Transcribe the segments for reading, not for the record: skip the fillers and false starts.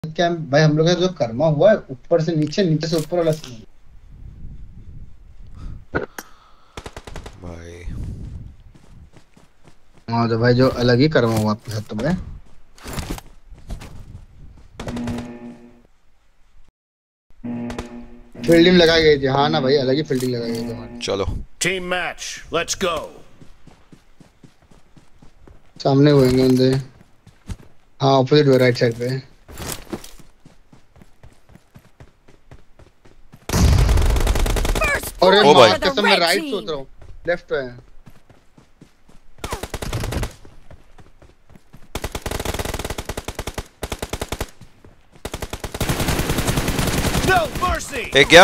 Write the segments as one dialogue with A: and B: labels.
A: क्या भाई हम लोग का जो कर्मा हुआ है ऊपर से नीचे नीचे से ऊपर वाला सीन
B: भाई।
A: हाँ तो भाई जो अलग ही कर्मा हुआ आपके साथ तो भाई फील्डिंग लगाई गई थी। हाँ ना भाई अलग ही फील्डिंग लगाई गई थी।
B: चलो
C: टीम मैच लेट्स गो।
A: सामने होंगे बंदे। हाँ ऑपोजिट हो राइट साइड पे। और
B: ओ भाई
A: कसम मैं राइट सोच रहा हूँ लेफ्ट पे है।
B: एक गया,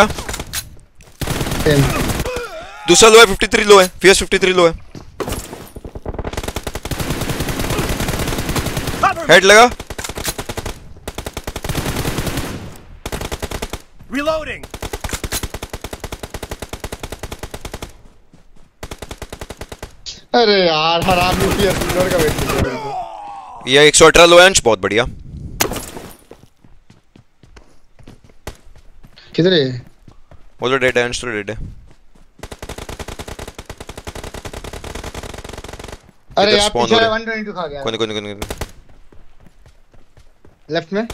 B: दूसरा लो है, 53 लो है, फियर्स 53 लो है। हेड लगा।
C: Reloading.
A: अरे यार हरामी फियर का वेट।
B: ये 118 लो है अंश, बहुत बढ़िया।
A: किधर है?
B: वो तो डेड है, अंश तो डेड है।
A: अरे यार पीछे 122 खा गया।
B: कोई
A: लेफ्ट में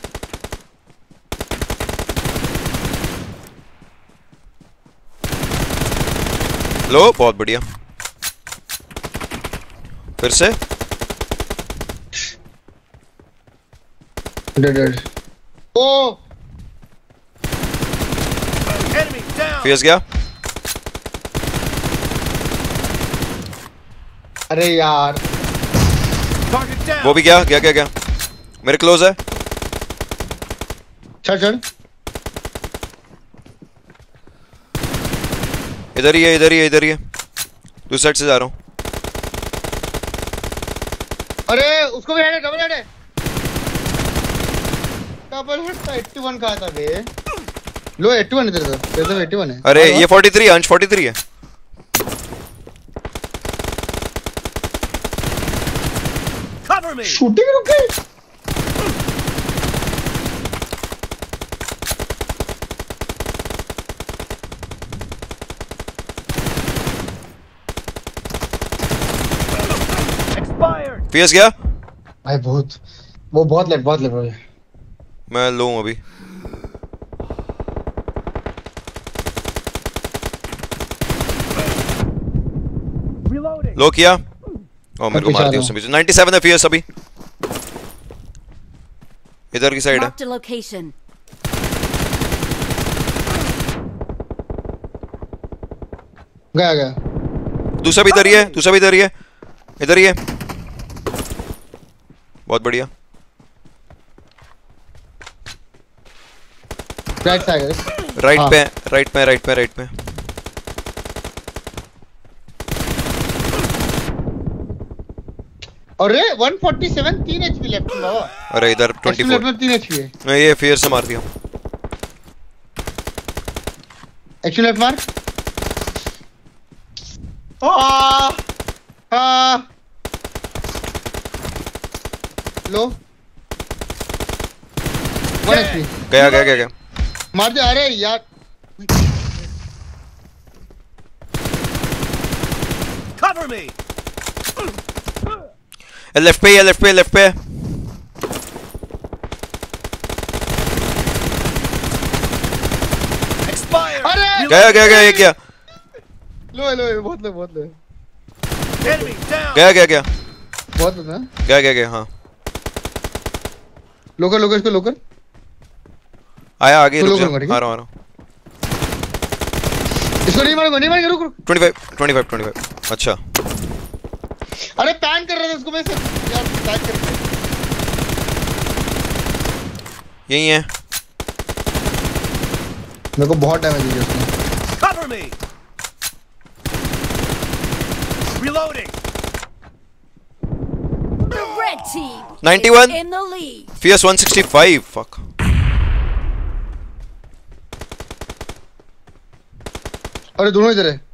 B: लो, बहुत बढ़िया। फिर से
A: डेड। ओ
B: फियर्स गया।
A: अरे यार
B: वो भी गया। मेरे क्लोज है।
A: चल
B: इधर ही है। दूसरी साइड से जा रहा हूँ।
A: अरे उसको भी हेड है, डबल हेड है। डबल हेड था 81 कहा था बे। लो 81 इधर तो 81 है।
B: अरे ये 43 अंश 43 है।
C: Cover me.
A: शूटिंग रुक गई।
C: Expired.
B: फियर्स गया।
A: भाई बहुत लेट भाई।
B: मैं लो हूँ अभी।
C: Reloading.
B: लो किया। ओ मेरे को मार दिया उसने। 97 है फियर्स अभी। इधर की साइड है।
D: Marked a location.
A: गया।
B: दूसरा भी इधर ही है। इधर ही है। बहुत बढ़िया।
A: राइट साइड
B: राइट पे।
A: अरे 147 3 एचपी लेफ्ट में बाबा।
B: अरे इधर 24
A: लेफ्ट में 3 एचपी है।
B: मैं ये फियर से मार दिया।
A: एक्शन लेफ्ट मार। लो 1 एचपी
B: गया।
A: मार दे। अरे यार
C: Cover me.
B: लेफ्ट पे है।
C: Expired.
A: अरे
B: गया एक गया।
A: लो बहुत लो
C: Enemy down.
B: गया
A: बहुत लो ना।
B: गया हाँ।
A: लोकल इसको लोकल
B: आया आगे।
A: तो
B: रुक जा,
A: लोकल
B: आ रहा हूँ।
A: इसको नहीं मारेंगे रुक
B: 25। अच्छा
A: अरे पैन कर रहा था उसको मैं से यार पैन कर।
B: यही है।
A: मेरे को बहुत डैमेज दिया उसने।
C: Cover me. Reloading.
D: The red team
B: 91
D: in the lead.
B: Fierce 165 फक।
A: अरे दोनों इधर है।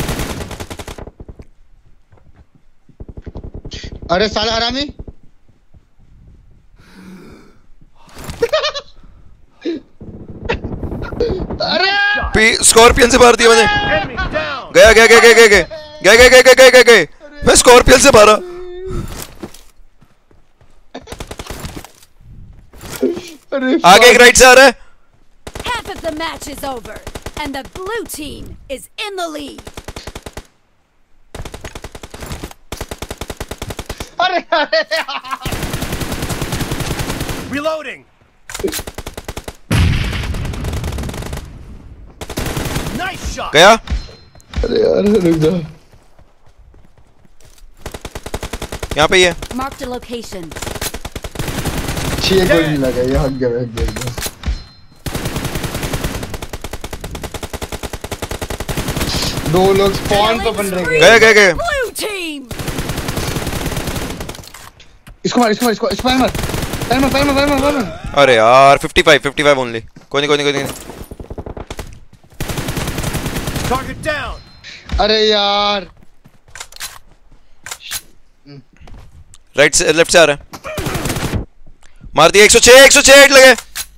A: अरे साला हरामी
B: अभी स्कॉर्पियन से मार दिया मैंने।
C: Enemy down.
B: गया गया गया गया गया गया गया गया गया गया गया गया मैं स्कॉर्पियन से मारा। आगे एक राइट से आ रहा है।
D: Half of the match is over, and the blue team is in the lead.
A: अरे अरे
C: Reloading. Nice shot.
B: गया
A: अरे यार रुक जा।
B: यहाँ पे ही है।
D: Marked a location.
A: 6 गोली लगा ये हट गया एक गोली। दो लोग स्पॉन पे बन रहे हैं।
B: गया गया गया।
D: Blue team.
A: इसको मार फायर मार।
B: अरे यार 55 ओनली। कोई नहीं।
C: Target down.
A: अरे यार
B: राइट से लेफ्ट से आ रहा है। मार दिया 106 हेड लगे।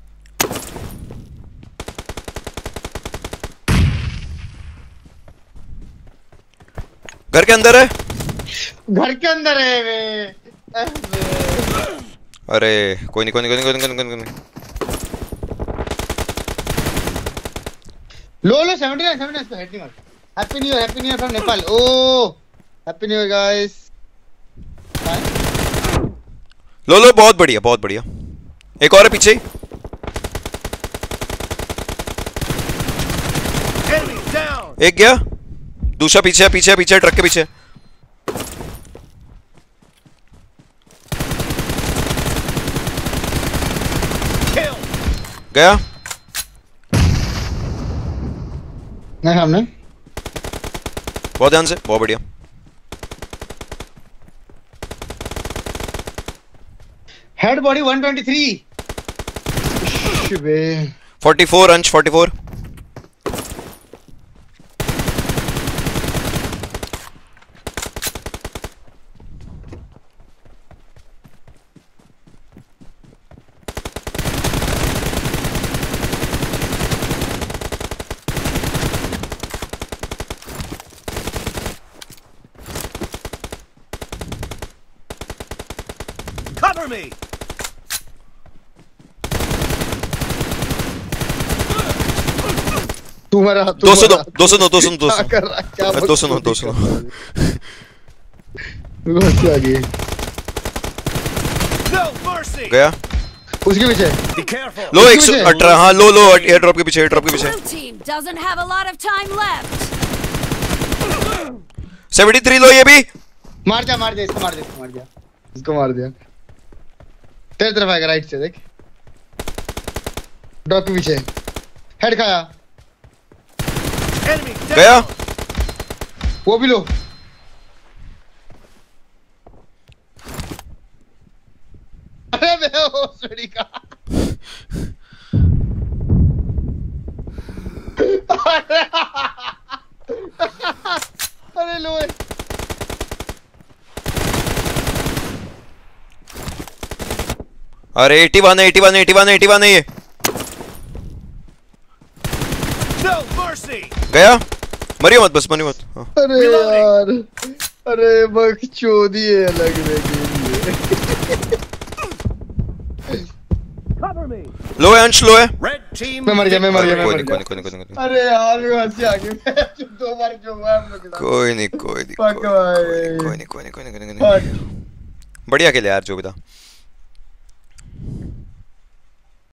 B: घर के अंदर है।
A: घर के अंदर है वे।
B: अरे कोई नहीं।
A: लो 79 पे हेड नहीं मार। Happy new year from Nepal. Oh happy new year guys.
B: लो बहुत बढ़िया। एक और है पीछे।
C: Enemy down.
B: एक गया। दूसरा पीछे ट्रक के पीछे।
C: Kill.
B: गया।
A: नहीं सामने।
B: बहुत ध्यान से। बहुत बढ़िया।
A: Head body 123। शिबे
B: 44 अंश 44।
C: Cover me.
A: तुम्हारा
B: 209
A: क्या कर रहा है? क्या
B: 209
A: बहुत आगे।
C: No mercy.
B: गया।
A: उसके पीछे
C: Be careful.
B: लो 118। हाँ लो एयर ड्रॉप के पीछे।
D: Blue team doesn't have a lot of time left.
B: 73 लो ये भी।
A: मार दिया इसको मार दिया। तेरी तरफ आएगा राइट से देख। डॉग के पीछे हेड खाया।
C: Enemy down.
B: गया।
A: वो भी लो। अरे बेहोश का। अरे लो
B: अरे 81 है ये।
C: No mercy.
B: गया। मरियो मत। हाँ।
A: अरे यार अरे बकचोदी है अलग
C: Cover me.
B: लो है अंश लो है।
C: Red team.
A: मैं मर गया
B: कोई
A: अरे यार मैं वहां से आ गया। 2 बार जो हुआ हम लोग के साथ।
B: कोई नहीं
A: Fuck भाई।
B: बढ़िया खेले यार जो भी था।